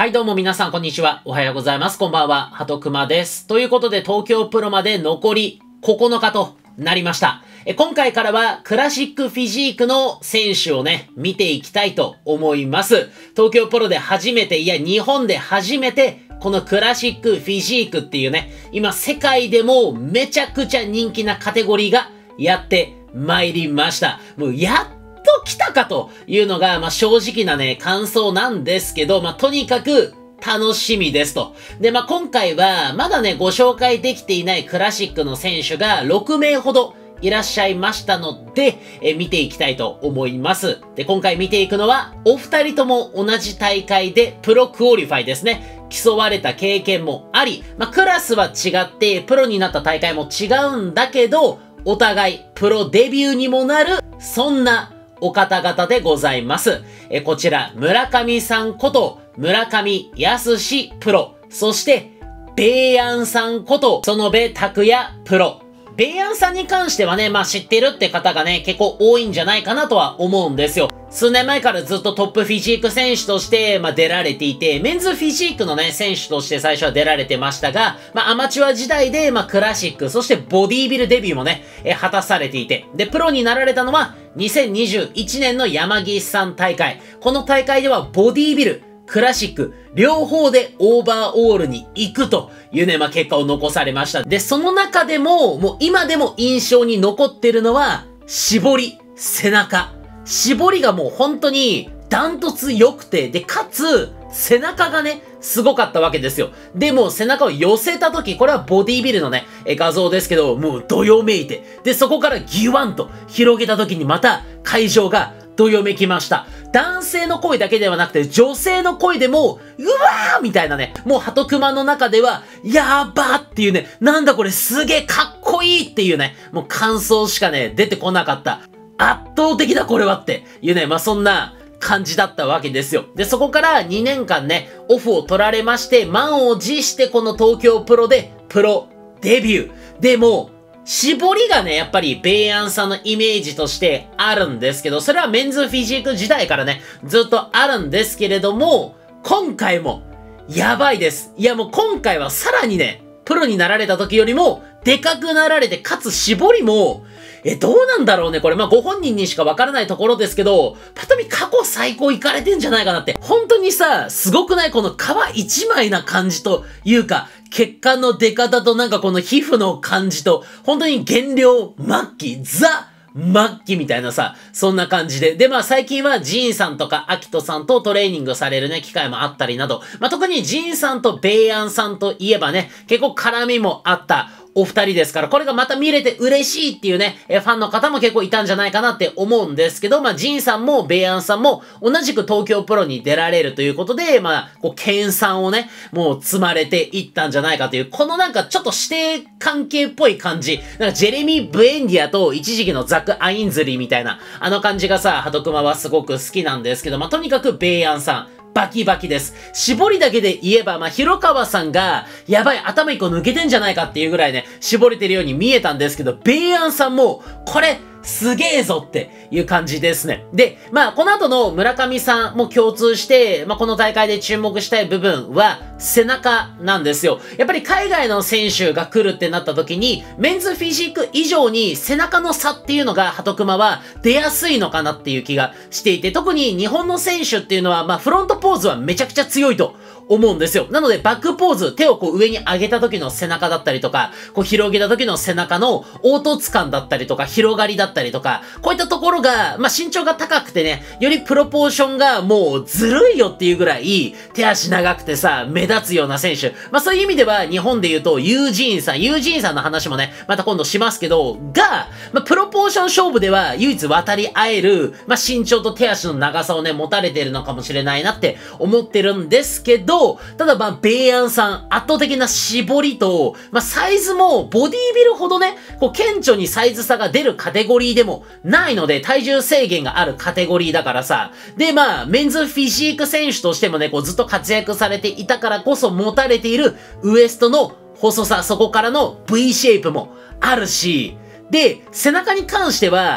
はい、どうも皆さん、こんにちは。おはようございます。こんばんは。はとくまです。ということで、東京プロまで残り9日となりました。今回からは、クラシックフィジークの選手をね、見ていきたいと思います。東京プロで初めて、いや、日本で初めて、このクラシックフィジークっていうね、今、世界でもめちゃくちゃ人気なカテゴリーがやってまいりました。もう、やっと来たかというのが、正直なね、感想なんですけど、とにかく楽しみですと。で、今回は、まだね、ご紹介できていないクラシックの選手が6名ほどいらっしゃいましたので、見ていきたいと思います。で、今回見ていくのは、お二人とも同じ大会でプロクオリファイですね。競われた経験もあり、クラスは違って、プロになった大会も違うんだけど、お互いプロデビューにもなる、そんなお方々でございます。こちら、村上さんこと、村上康プロ。そして、ベイアンさんこと、園部拓也プロ。ベイアンさんに関してはね、知ってるって方がね、結構多いんじゃないかなとは思うんですよ。数年前からずっとトップフィジーク選手として、出られていて、メンズフィジークのね、選手として最初は出られてましたが、アマチュア時代で、クラシック、そしてボディービルデビューもね、果たされていて、で、プロになられたのは、2021年の山岸さん大会。この大会ではボディービル、クラシック、両方でオーバーオールに行くというね、結果を残されました。で、その中でも、もう今でも印象に残ってるのは、絞り、背中。絞りがもう本当にダントツ良くて、で、かつ、背中がね、すごかったわけですよ。でも、背中を寄せた時、これはボディービルのね、画像ですけど、もうどよめいて、で、そこからギュワンと広げた時にまた会場がどよめきました。男性の声だけではなくて、女性の声でも、うわーみたいなね、もうハトクマの中では、やばーっていうね、なんだこれすげーかっこいいっていうね、もう感想しかね、出てこなかった。圧倒的だこれはっていうね、そんな感じだったわけですよ。で、そこから2年間ね、オフを取られまして、満を持してこの東京プロでプロデビュー。でも、絞りがね、やっぱりベイアンさんのイメージとしてあるんですけど、それはメンズフィジーク時代からね、ずっとあるんですけれども、今回もやばいです。いやもう今回はさらにね、プロになられた時よりもでかくなられて、かつ絞りも、どうなんだろうねこれ。ご本人にしかわからないところですけど、ぱと見過去最高いかれてんじゃないかなって。本当にさ、すごくないこの皮一枚な感じというか、血管の出方となんかこの皮膚の感じと、本当に減量末期、ザ末期みたいなさ、そんな感じで。で、最近はジーンさんとかアキトさんとトレーニングされるね、機会もあったりなど、特にジーンさんとベイアンさんといえばね、結構絡みもあったお二人ですから、これがまた見れて嬉しいっていうね、ファンの方も結構いたんじゃないかなって思うんですけど、ジーンさんもベイアンさんも同じく東京プロに出られるということで、研鑽をね、もう積まれていったんじゃないかという、このなんかちょっと師弟関係っぽい感じ、なんかジェレミー・ブエンディアと一時期のザク・アインズリーみたいな、あの感じがさ、ハトクマはすごく好きなんですけど、とにかくベイアンさん、バキバキです。絞りだけで言えば、広川さんが、やばい、頭一個抜けてんじゃないかっていうぐらいね、絞れてるように見えたんですけど、ベイアンさんも、これ、すげえぞっていう感じですね。で、この後の村上さんも共通して、この大会で注目したい部分は、背中なんですよ。やっぱり海外の選手が来るってなった時に、メンズフィジーク以上に背中の差っていうのが、ハトクマは出やすいのかなっていう気がしていて、特に日本の選手っていうのは、フロントポーズはめちゃくちゃ強いと思うんですよ。なので、バックポーズ、手を上に上げた時の背中だったりとか、広げた時の背中の凹凸感だったりとか、広がりだったりとか、こういったところが、身長が高くてね、よりプロポーションがもうずるいよっていうぐらい、手足長くてさ、目立つような選手。そういう意味では、日本で言うと、ユージーンさんの話もね、また今度しますけど、プロポーション勝負では、唯一渡り合える、身長と手足の長さをね、持たれてるのかもしれないなって思ってるんですけど、ただベイアンさん、圧倒的な絞りと、サイズもボディービルほどね、顕著にサイズ差が出るカテゴリーでもないので、体重制限があるカテゴリーだからさ、でメンズフィジーク選手としてもね、ずっと活躍されていたからこそ持たれているウエストの細さ、そこからの V シェイプもあるし、で、背中に関しては、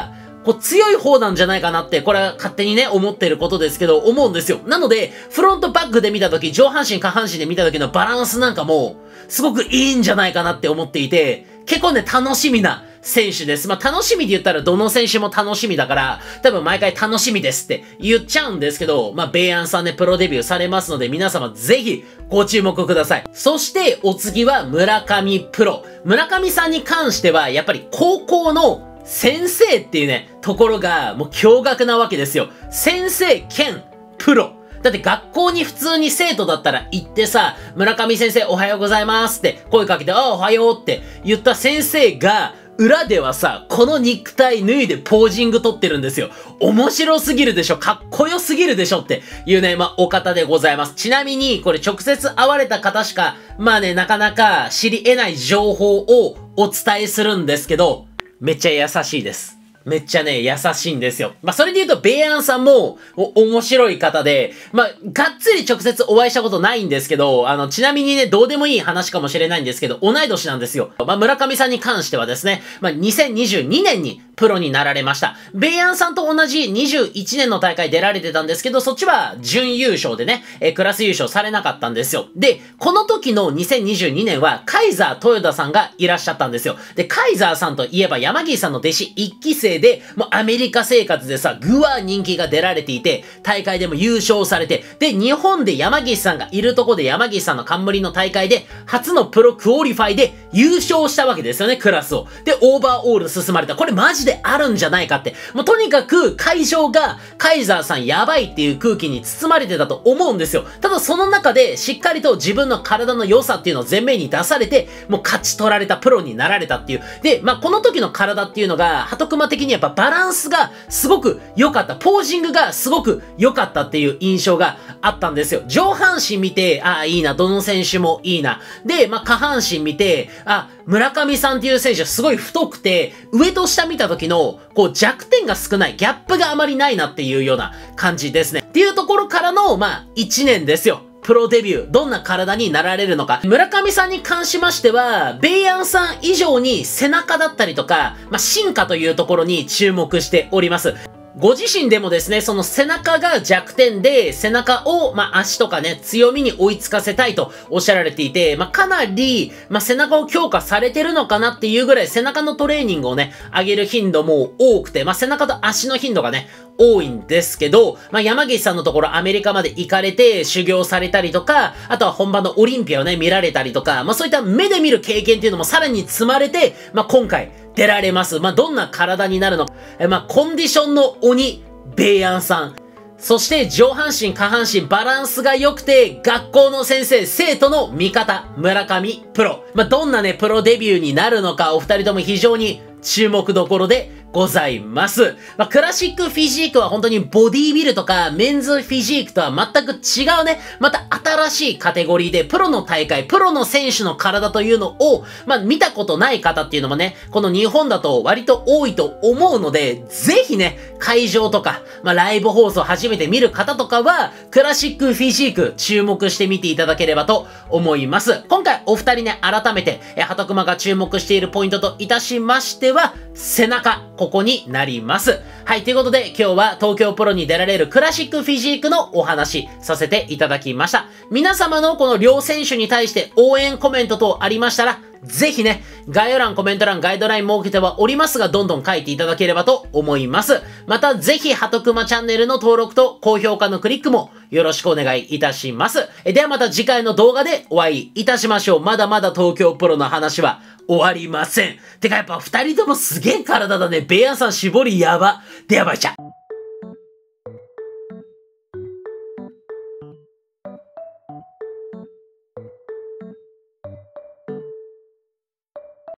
こう強い方なんじゃないかなって、これは勝手にね、思ってることですけど、思うんですよ。なので、フロントバックで見たとき、上半身下半身で見たときのバランスなんかも、すごくいいんじゃないかなって思っていて、結構ね、楽しみな選手です。まあ、楽しみで言ったらどの選手も楽しみだから、多分毎回楽しみですって言っちゃうんですけど、まあ、ベイアンさんね、プロデビューされますので、皆様ぜひご注目ください。そして、お次は村上プロ。村上さんに関しては、やっぱり高校の先生っていうね、ところがもう驚愕なわけですよ。先生兼プロ。だって学校に普通に生徒だったら行ってさ、村上先生おはようございますって声かけて、ああおはようって言った先生が、裏ではさ、この肉体脱いでポージング撮ってるんですよ。面白すぎるでしょ、かっこよすぎるでしょっていうね、まあ、お方でございます。ちなみに、これ直接会われた方しか、まあね、なかなか知り得ない情報をお伝えするんですけど、めっちゃ優しいです。めっちゃね、優しいんですよ。まあ、それで言うと、ベイアンさんも、面白い方で、まあ、がっつり直接お会いしたことないんですけど、ちなみにね、どうでもいい話かもしれないんですけど、同い年なんですよ。まあ、村上さんに関してはですね、まあ、2022年にプロになられました。ベイアンさんと同じ21年の大会出られてたんですけど、そっちは準優勝でね、クラス優勝されなかったんですよ。で、この時の2022年は、カイザー豊田さんがいらっしゃったんですよ。で、カイザーさんといえば山岸さんの弟子1期生で、もうアメリカ生活でさ、ぐわー人気が出られていて、大会でも優勝されて、で、日本で山岸さんがいるとこで山岸さんの冠の大会で、初のプロクオリファイで優勝したわけですよね、クラスを。で、オーバーオール進まれた。これマジであるんじゃないかって。もうとにかく会場が、カイザーさんやばいっていう空気に包まれてたと思うんですよ。ただその中で、しっかりと自分の体の良さっていうのを前面に出されて、もう勝ち取られたプロになられたっていう。で、まあ、この時の体っていうのが、ハトクマ的にやっぱバランスがすごく良かった。ポージングがすごく良かったっていう印象があったんですよ。上半身見て、ああ、いいな。どの選手もいいな。で、まあ、下半身見て、あ、村上さんっていう選手はすごい太くて、上と下見た時の、こう弱点が少ない、ギャップがあまりないなっていうような感じですね。っていうところからの、まあ、1年ですよ。プロデビュー、どんな体になられるのか。村上さんに関しましては、ベイアンさん以上に背中だったりとか、まあ、進化というところに注目しております。ご自身でもですね、その背中が弱点で、背中を、まあ、足とかね、強みに追いつかせたいとおっしゃられていて、まあ、かなり、まあ、背中を強化されてるのかなっていうぐらい背中のトレーニングをね、上げる頻度も多くて、まあ、背中と足の頻度がね、多いんですけど、まあ、山岸さんのところアメリカまで行かれて修行されたりとか、あとは本場のオリンピアをね、見られたりとか、まあ、そういった目で見る経験っていうのもさらに積まれて、まあ、今回出られます。まあ、どんな体になるのか。まあ、コンディションの鬼、ベイアンさん。そして上半身下半身バランスが良くて、学校の先生、生徒の味方、村上プロ。まあ、どんなね、プロデビューになるのか、お二人とも非常に注目どころでございます。まあ、クラシックフィジークは本当にボディービルとかメンズフィジークとは全く違うね、また新しいカテゴリーでプロの大会、プロの選手の体というのを、まあ、見たことない方っていうのもね、この日本だと割と多いと思うので、ぜひね、会場とか、まあ、ライブ放送初めて見る方とかは、クラシックフィジーク注目してみていただければと思います。今回お二人ね、改めて、ハトクマが注目しているポイントといたしましては、背中、ここになります。はい、ということで今日は東京プロに出られるクラシックフィジークのお話させていただきました。皆様のこの両選手に対して応援コメント等ありましたら、ぜひね、概要欄、コメント欄、ガイドライン設けてはおりますが、どんどん書いていただければと思います。また、ぜひ、ハトクマチャンネルの登録と高評価のクリックもよろしくお願いいたします。ではまた次回の動画でお会いいたしましょう。まだまだ東京プロの話は終わりません。てかやっぱ二人ともすげえ体だね。ベイアンさん絞りやば。ではバイチャ。